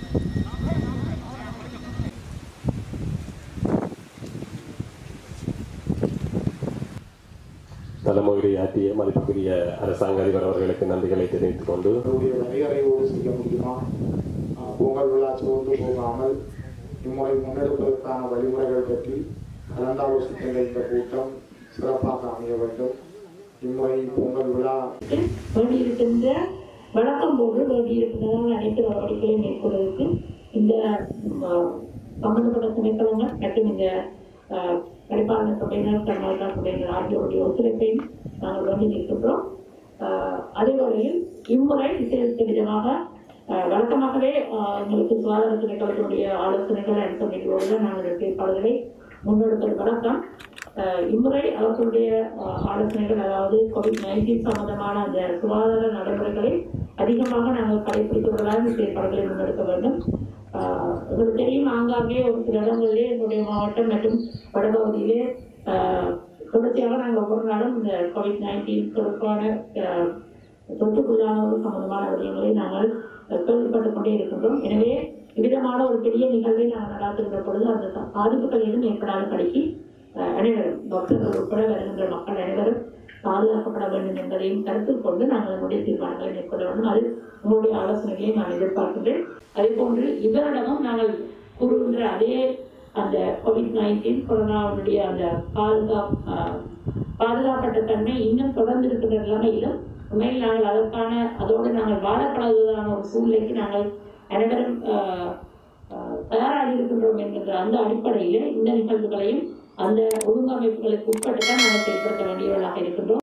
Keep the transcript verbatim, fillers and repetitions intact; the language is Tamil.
தலைமுறையாற்றிய மதிப்புக்குரிய அரசாங்க அதிபர் அவர்களுக்கு நன்றிகளை தெரிவித்துக் கொண்டு அதிகாரியோடு செய்ய முடியுமா பொங்கல் விழா சோர்ந்து போகாமல் இம்முறை முன்னெடுப்பதற்கான வழிமுறைகள் பற்றி கலந்தாலோசிக்கின்ற இந்த கூட்டம் சிறப்பாக அமைய வேண்டும். இம்முறை பொங்கல் விழா வேண்டியிருக்கின்ற வழக்கம் போது வேண்டியிருக்கின்றதான அனைத்து நடவடிக்கைகளை மேற்கொள்வதற்கு இந்த சம்பந்தப்பட்ட திணைக்களங்கள் மற்றும் இந்த பரிபாலன சபையினர் கர்நாடகா சபையினர் ஆகியோருடைய ஒத்துழைப்பையும் நாங்கள் வேண்டி நிற்கின்றோம். அதே வகையில் இம்முறை விசேஷ விதமாக வழக்கமாகவே எங்களுக்கு சுகாதார திணைக்களத்தினுடைய ஆலோசனைகள் அனைத்து நிகழ்வுகளில் நாங்கள் ஏற்பாடுகளை முன்னெடுப்பது வழக்கம். இம்முறை அவர்களுடைய ஆலோசனைகள், அதாவது கோவிட் நைன்டீன் சம்பந்தமான அந்த சுகாதார நடைமுறைகளை அதிகமாக நாங்கள் கடைபிடிப்பவர்களாக இந்த ஏற்பாடுகளை முன்னெடுக்க வேண்டும். உங்களுக்கு தெரியும், ஆங்காங்கே ஒரு சில இடங்களிலே என்னுடைய மாவட்டம் மற்றும் வடபகுதியிலே தொடர்ச்சியாக நாங்கள் ஒவ்வொரு நாளும் இந்த கோவிட் நைன்டீன் தொடர்பான தொற்றுக்குள்ளானவர்கள் சம்பந்தமான விடயங்களை நாங்கள் கேள்விப்பட்டுக் கொண்டே இருக்கின்றோம். எனவே இவ்விதமான ஒரு பெரிய நிகழ்வை நாங்கள் நடாத்துகின்ற பொழுது அந்த பாதிப்புகள் எதுவும் ஏற்படாத படிக்கு அனைவரும் டாக்டர்கள் உட்பட வருகின்ற மக்கள் அனைவரும் பாதுகாக்கப்பட வேண்டும் என்பதையும் கருத்தில் கொண்டு நாங்கள் நம்முடைய தீர்மானங்களை மேற்கொள்ள வேண்டும். அது உங்களுடைய ஆலோசனைகளை நான் எதிர்பார்க்கின்றேன். அதே போன்று இவரிடமும் நாங்கள் கூறுகின்ற அதே அந்த கோவிட் நைன்டீன் கொரோனாவுடைய அந்த பாதுகாப்பு பாதுகாப்பட்ட தன்மை இன்னும் தொடர்ந்து இருக்கின்ற நிலைமையிலும் உண்மையில் நாங்கள் அதற்கான அதோடு நாங்கள் வாழப்படாததான ஒரு சூழ்நிலைக்கு நாங்கள் அனைவரும் தயாராகி இருக்கின்றோம் என்கின்ற அந்த அடிப்படையிலே இந்த நிகழ்வுகளையும் அந்த ஒழுங்கமைப்புகளுக்கு உட்பட்டு தான் நாங்கள் செயல்படுத்த வேண்டியவர்களாக இருக்கின்றோம்.